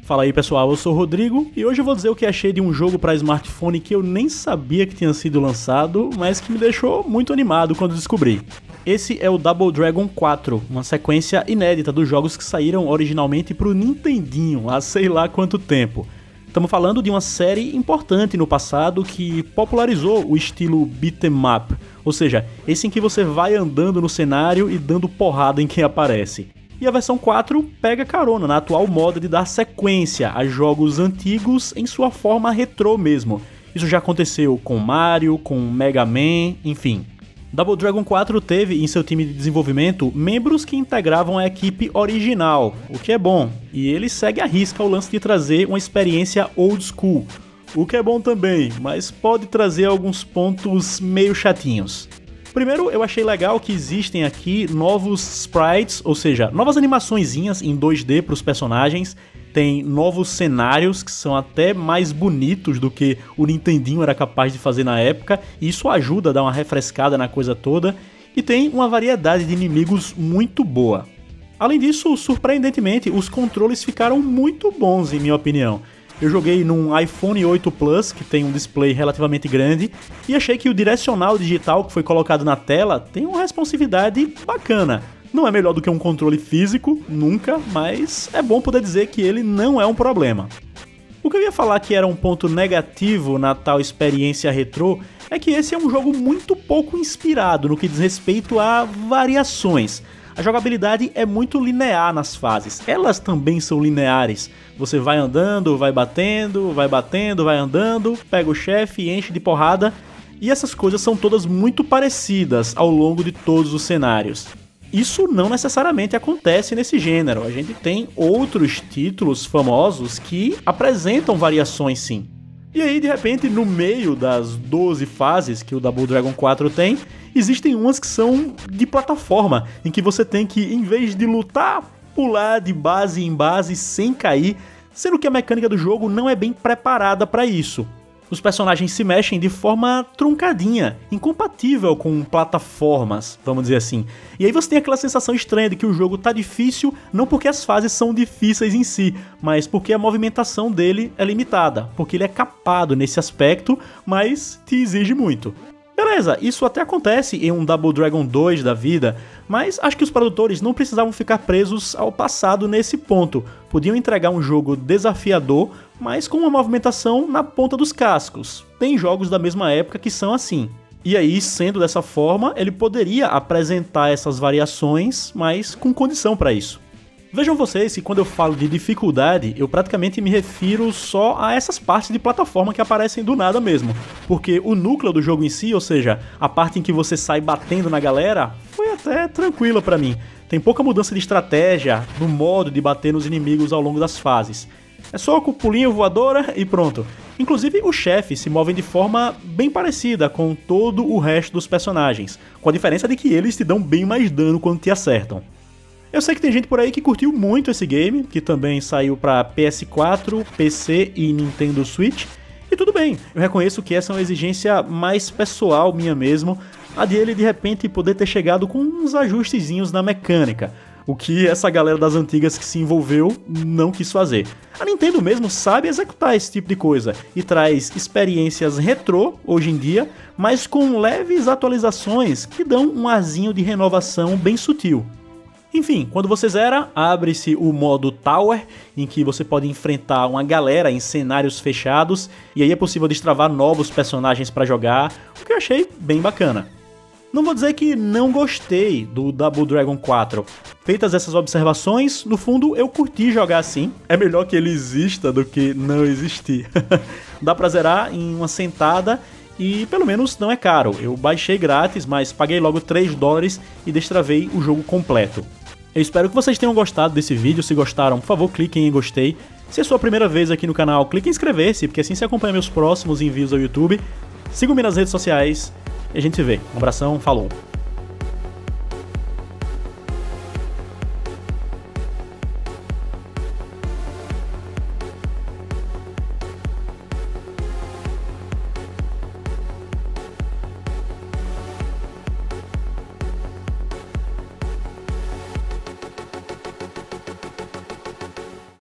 Fala aí pessoal, eu sou o Rodrigo e hoje eu vou dizer o que achei de um jogo para smartphone que eu nem sabia que tinha sido lançado, mas que me deixou muito animado quando descobri. Esse é o Double Dragon 4, uma sequência inédita dos jogos que saíram originalmente para o Nintendinho há sei lá quanto tempo. Estamos falando de uma série importante no passado que popularizou o estilo beat'em up, ou seja, esse em que você vai andando no cenário e dando porrada em quem aparece. E a versão 4 pega carona na atual moda de dar sequência a jogos antigos em sua forma retrô mesmo. Isso já aconteceu com Mario, com Mega Man, enfim. Double Dragon 4 teve em seu time de desenvolvimento membros que integravam a equipe original, o que é bom, e ele segue à risca o lance de trazer uma experiência old school, o que é bom também, mas pode trazer alguns pontos meio chatinhos. Primeiro, eu achei legal que existem aqui novos sprites, ou seja, novas animaçõezinhas em 2D para os personagens. Tem novos cenários que são até mais bonitos do que o Nintendinho era capaz de fazer na época, e isso ajuda a dar uma refrescada na coisa toda. E tem uma variedade de inimigos muito boa. Além disso, surpreendentemente, os controles ficaram muito bons em minha opinião. Eu joguei num iPhone 8 Plus, que tem um display relativamente grande, e achei que o direcional digital que foi colocado na tela tem uma responsividade bacana. Não é melhor do que um controle físico, nunca, mas é bom poder dizer que ele não é um problema. O que eu ia falar que era um ponto negativo na tal experiência retrô é que esse é um jogo muito pouco inspirado no que diz respeito a variações. A jogabilidade é muito linear nas fases, elas também são lineares. Você vai andando, vai batendo, vai andando, pega o chefe e enche de porrada, e essas coisas são todas muito parecidas ao longo de todos os cenários. Isso não necessariamente acontece nesse gênero, a gente tem outros títulos famosos que apresentam variações sim. E aí, de repente, no meio das 12 fases que o Double Dragon 4 tem, existem umas que são de plataforma, em que você tem que, em vez de lutar, pular de base em base sem cair, sendo que a mecânica do jogo não é bem preparada para isso. Os personagens se mexem de forma truncadinha, incompatível com plataformas, vamos dizer assim. E aí você tem aquela sensação estranha de que o jogo tá difícil, não porque as fases são difíceis em si, mas porque a movimentação dele é limitada, porque ele é capado nesse aspecto, mas te exige muito. Beleza, isso até acontece em um Double Dragon 2 da vida, mas acho que os produtores não precisavam ficar presos ao passado nesse ponto. Podiam entregar um jogo desafiador, mas com uma movimentação na ponta dos cascos. Tem jogos da mesma época que são assim. E aí, sendo dessa forma, ele poderia apresentar essas variações, mas com condição para isso. Vejam vocês que quando eu falo de dificuldade, eu praticamente me refiro só a essas partes de plataforma que aparecem do nada mesmo. Porque o núcleo do jogo em si, ou seja, a parte em que você sai batendo na galera, foi até tranquila pra mim. Tem pouca mudança de estratégia no modo de bater nos inimigos ao longo das fases. É só com pulinho, voadora e pronto. Inclusive os chefes se movem de forma bem parecida com todo o resto dos personagens, com a diferença de que eles te dão bem mais dano quando te acertam. Eu sei que tem gente por aí que curtiu muito esse game, que também saiu para PS4, PC e Nintendo Switch, e tudo bem, eu reconheço que essa é uma exigência mais pessoal minha mesmo, a de ele de repente poder ter chegado com uns ajustezinhos na mecânica, o que essa galera das antigas que se envolveu não quis fazer. A Nintendo mesmo sabe executar esse tipo de coisa, e traz experiências retrô hoje em dia, mas com leves atualizações que dão um arzinho de renovação bem sutil. Enfim, quando você zera, abre-se o modo Tower, em que você pode enfrentar uma galera em cenários fechados, e aí é possível destravar novos personagens para jogar, o que eu achei bem bacana. Não vou dizer que não gostei do Double Dragon 4. Feitas essas observações, no fundo eu curti jogar assim. É melhor que ele exista do que não existir. Dá pra zerar em uma sentada e pelo menos não é caro. Eu baixei grátis, mas paguei logo $3 e destravei o jogo completo. Eu espero que vocês tenham gostado desse vídeo. Se gostaram, por favor, cliquem em gostei. Se é sua primeira vez aqui no canal, clique em inscrever-se, porque assim você acompanha meus próximos envios ao YouTube. Sigam-me nas redes sociais e a gente se vê. Um abração, falou!